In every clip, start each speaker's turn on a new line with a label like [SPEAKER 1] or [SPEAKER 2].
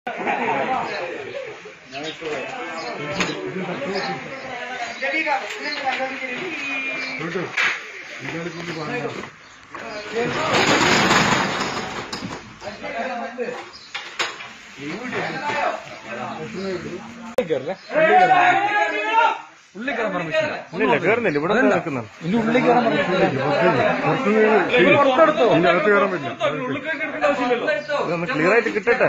[SPEAKER 1] ഉള്ളിൽ കയറാൻ പെർമിഷൻ
[SPEAKER 2] ഇല്ല, കയറുന്നില്ല. ഇവിടെ നിൽക്കുന്നു.
[SPEAKER 1] ഇനി ഉള്ളിൽ കയറാൻ പെർമിഷൻ
[SPEAKER 2] ഒന്ന് ക്ലിയർ ആയിട്ട് കിട്ടട്ടെ.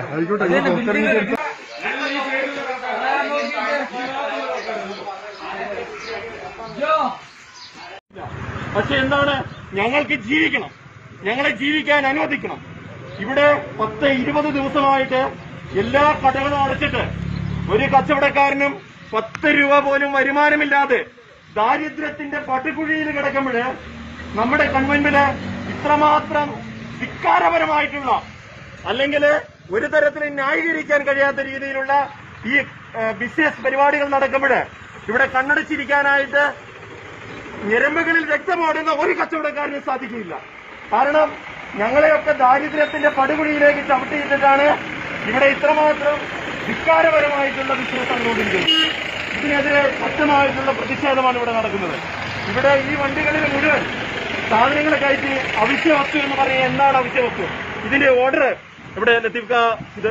[SPEAKER 3] പക്ഷെ എന്താണ്, ഞങ്ങൾക്ക് ജീവിക്കണം, ഞങ്ങളെ ജീവിക്കാൻ അനുവദിക്കണം. ഇവിടെ 10-20 ദിവസമായിട്ട് എല്ലാ കടകളും അടച്ചിട്ട് ഒരു കച്ചവടക്കാരനും 10 രൂപ പോലും വരുമാനമില്ലാതെ ദാരിദ്ര്യത്തിന്റെ പട്ടുകുഴിയിൽ കിടക്കുമ്പോൾ നമ്മുടെ കൺവെന്റില് ഇത്രമാത്രം ധിക്കാരപരമായിട്ടുള്ള, അല്ലെങ്കിൽ ഒരു തരത്തിൽ ന്യായീകരിക്കാൻ കഴിയാത്ത രീതിയിലുള്ള ഈ ബിസിനസ് പരിപാടികൾ നടക്കുമ്പോൾ ഇവിടെ കണ്ണടച്ചിരിക്കാനായിട്ട് ഞരമ്പുകളിൽ രക്തമോടുന്ന ഒരു കച്ചവടക്കാരനും സാധിക്കില്ല. കാരണം ഞങ്ങളെയൊക്കെ ദാരിദ്ര്യത്തിന്റെ പടുകുഴിയിലേക്ക് ചവിട്ടിയിട്ടിട്ടാണ് ഇവിടെ ഇത്രമാത്രം ധിക്കാരപരമായിട്ടുള്ള ബിസിനസ് നടന്നുകൊണ്ടിരിക്കുന്നത്. ഇതിനെതിരെ ശക്തമായിട്ടുള്ള പ്രതിഷേധമാണ് ഇവിടെ നടക്കുന്നത്. ഇവിടെ ഈ വണ്ടികളിൽ മുഴുവൻ സാധനങ്ങൾ കയറ്റി അവശ്യ വസ്തു എന്ന് പറയുന്നത് എന്താണ് അവശ്യ വസ്തു? ഇതിന്റെ ഓർഡർ ഇവിടെ ലത്തീഫ്ക, ഇത്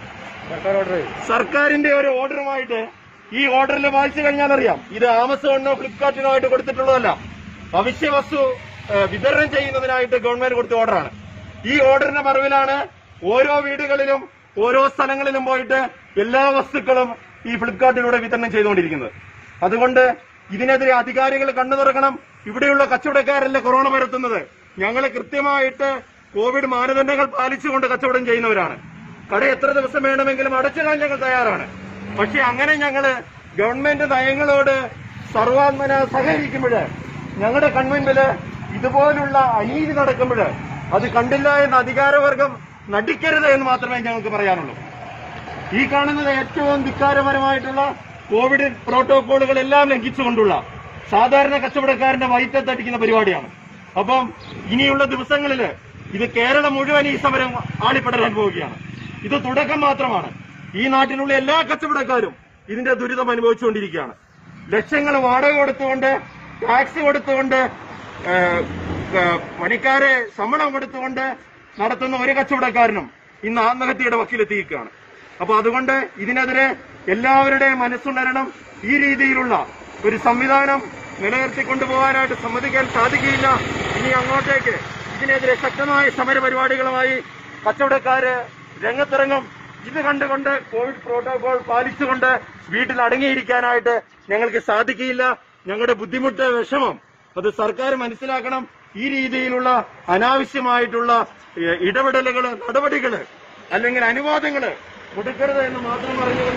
[SPEAKER 3] സർക്കാരിന്റെ ഒരു ഓർഡറുമായിട്ട്, ഈ ഓർഡറിൽ വായിച്ചു കഴിഞ്ഞാൽ അറിയാം, ഇത് ആമസോണിനോ ഫ്ലിപ്കാർട്ടിനോ ആയിട്ട് കൊടുത്തിട്ടുള്ളതല്ല. അവശ്യ വസ്തു വിതരണം ചെയ്യുന്നതിനായിട്ട് ഗവൺമെന്റ് കൊടുത്ത ഓർഡറാണ്. ഈ ഓർഡറിന്റെ മറവിലാണ് ഓരോ വീടുകളിലും ഓരോ സ്ഥലങ്ങളിലും പോയിട്ട് എല്ലാ വസ്തുക്കളും ഈ ഫ്ലിപ്കാർട്ടിലൂടെ വിതരണം ചെയ്തുകൊണ്ടിരിക്കുന്നത്. അതുകൊണ്ട് ഇതിനെതിരെ അധികാരികൾ കണ്ണു തുറക്കണം. ഇവിടെയുള്ള കച്ചവടക്കാരല്ല കൊറോണ പരത്തുന്നത്. ഞങ്ങൾ കൃത്യമായിട്ട് കോവിഡ് മാനദണ്ഡങ്ങൾ പാലിച്ചുകൊണ്ട് കച്ചവടം ചെയ്യുന്നവരാണ്. കട എത്ര ദിവസം വേണമെങ്കിലും അടച്ചിടാൻ ഞങ്ങൾ തയ്യാറാണ്. പക്ഷെ അങ്ങനെ ഞങ്ങള് ഗവൺമെന്റ് നയങ്ങളോട് സർവാത്മന സഹകരിക്കുമ്പോൾ ഞങ്ങളുടെ കൺവെന്റില് ഇതുപോലുള്ള അനീതി നടക്കുമ്പോൾ അത് കണ്ടില്ല എന്ന അധികാരവർഗം നടിക്കരുത് എന്ന് മാത്രമേ ഞങ്ങൾക്ക് പറയാനുള്ളൂ. ഈ കാണുന്നത് ഏറ്റവും ധിക്കാരപരമായിട്ടുള്ള കോവിഡ് പ്രോട്ടോകോളുകളെല്ലാം ലംഘിച്ചുകൊണ്ടുള്ള സാധാരണ കച്ചവടക്കാരന്റെ വയറ്റത്തടിക്കുന്ന പരിപാടിയാണ്. അപ്പം ഇനിയുള്ള ദിവസങ്ങളിൽ ഇത് കേരളം മുഴുവൻ ഈ സമരം ആളിപ്പടരാൻ പോവുകയാണ്. ഇത് തുടക്കം മാത്രമാണ്. ഈ നാട്ടിലുള്ള എല്ലാ കച്ചവടക്കാരും ഇതിന്റെ ദുരിതം അനുഭവിച്ചുകൊണ്ടിരിക്കുകയാണ്. ലക്ഷങ്ങൾ വാടക കൊടുത്തുകൊണ്ട്, ടാക്സ് കൊടുത്തുകൊണ്ട്, പണിക്കാരെ ശമ്പളം കൊടുത്തുകൊണ്ട് നടത്തുന്ന ഒരു കച്ചവടക്കാരനും ഇന്ന് ആത്മഹത്യയുടെ വക്കിലെത്തിയിരിക്കുകയാണ്. അപ്പൊ അതുകൊണ്ട് ഇതിനെതിരെ എല്ലാവരുടെയും മനസ്സുണരണം. ഈ രീതിയിലുള്ള ഒരു സംവിധാനം നിലനിർത്തിക്കൊണ്ടുപോകാനായിട്ട് സമ്മതിക്കാൻ സാധിക്കില്ല. ഇനി അങ്ങോട്ടേക്ക് ഇതിനെതിരെ ശക്തമായ സമരപരിപാടികളുമായി കച്ചവടക്കാര് രംഗത്തിറങ്ങും. ഇത് കണ്ടുകൊണ്ട് കോവിഡ് പ്രോട്ടോകോൾ പാലിച്ചുകൊണ്ട് വീട്ടിൽ അടങ്ങിയിരിക്കാനായിട്ട് ഞങ്ങൾക്ക് സാധിക്കില്ല. ഞങ്ങളുടെ ബുദ്ധിമുട്ട്, വിഷമം അത് സർക്കാർ മനസ്സിലാക്കണം. ഈ രീതിയിലുള്ള അനാവശ്യമായിട്ടുള്ള ഇടപെടലുകള്, നടപടികള് അല്ലെങ്കിൽ അനുവാദങ്ങള് കൊടുക്കരുത് എന്ന് മാത്രം പറഞ്ഞു.